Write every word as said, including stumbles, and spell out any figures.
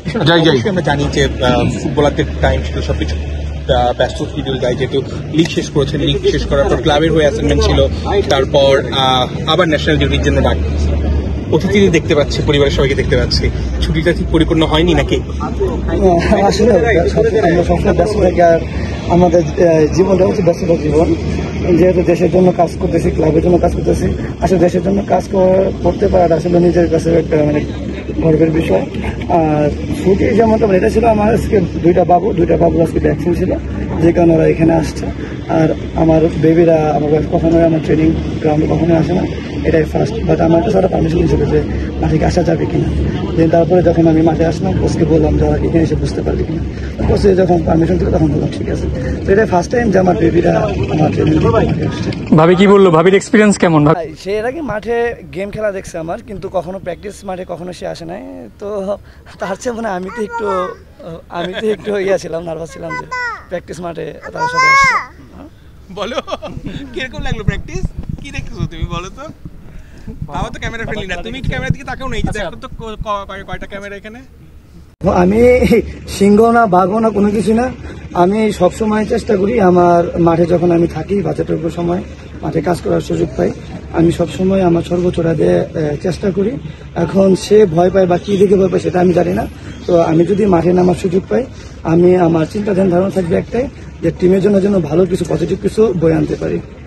আমরা জানি যে ফুটবলারদের টাইম ছিল সবকিছু ব্যস্ত শিডিউল যায়, যেহেতু লিগ শেষ করেছেন, লিগ শেষ করার পর ক্লাবের হয়ে অ্যাসাইনমেন্ট ছিল, তারপর আবার ন্যাশনাল ডিউটির জন্য ডাক, অতিথিদের দেখতে পাচ্ছি, পরিবারের সবাইকে দেখতে পাচ্ছি, ছুটিটা ঠিক পরিপূর্ণ হয়নি নাকি? আসলে আমরা সবসময় ব্যস্ত থাকি, আর আমাদের জীবনটা হচ্ছে ব্যস্ততার জীবন। যেহেতু দেশের জন্য কাজ করতেছি, ক্লাবের জন্য কাজ করতেছি, আসলে দেশের জন্য কাজ করতে পারাটা আসলে নিজের কাছে একটা মানে গর্বের বিষয়। আর ছুটি যেমনটা এটা ছিল আমার আজকে দুইটা বাবু দুইটা বাবু আজকে ভ্যাকসিন ছিল, যে কারণে ওরা এখানে আসছে। আর আমার বেবিরা আমার কখনোই আমার ট্রেনিং গ্রাউন্ডে কখনোই আসে না, এটাই ফার্স্ট। বাট আমার কাছে ওরা পারমিশন ছিল যে মাঠে আসা যাবে কিনা। দেন তারপরে যখন আমি মাঠে আসলাম, কোচকে বললাম যে ওরা এখানে এসে বুঝতে পারবে কিনা। কোচে যখন পারমিশন ছিল তখন বললাম ঠিক আছে। তো এটাই ফার্স্ট টাইম যে আমার বেবিরা আমার ট্রেনিং মাঠে আসছে। ভাবি কি বললো, ভাবির এক্সপিরিয়েন্স কেমন? সে এর আগে মাঠে গেম খেলা দেখছে আমার, কিন্তু কখনো প্র্যাকটিস মাঠে কখনো সে আসে নাই। তো তার চেয়ে মানে আমি তো একটু আমি তো একটু ইয়া ছিলাম, নার্ভাস ছিলাম যে প্র্যাকটিস মাঠে তার সাথে আসছে। বলো কিরকম লাগলো প্র্যাকটিস? কি দেখছো তুমি বলো তো? বাবা তো ক্যামেরা ফ্রেন্ডলি না, তুমি ক্যামেরার দিকে তাকাও নাই, দেখো তো কয়টা ক্যামেরা এখানে। আমি সিংহ না বাঘও না কোনো কিছু না, আমি সবসময় চেষ্টা করি আমার মাঠে যখন আমি থাকি বাচ্চাটুকু সময় মাঠে কাজ করার সুযোগ পাই, আমি সবসময় আমার সর্বোচ্চটা দিয়ে চেষ্টা করি। এখন সে ভয় পায় বা কী দিকে ভয় পায় সেটা আমি জানি না। তো আমি যদি মাঠে নামার সুযোগ পাই, আমি আমার চিন্তাধারা ধারণা থাকবে একটাই, যে টিমের জন্য যেন ভালো কিছু পজিটিভ কিছু বয়ে আনতে পারি।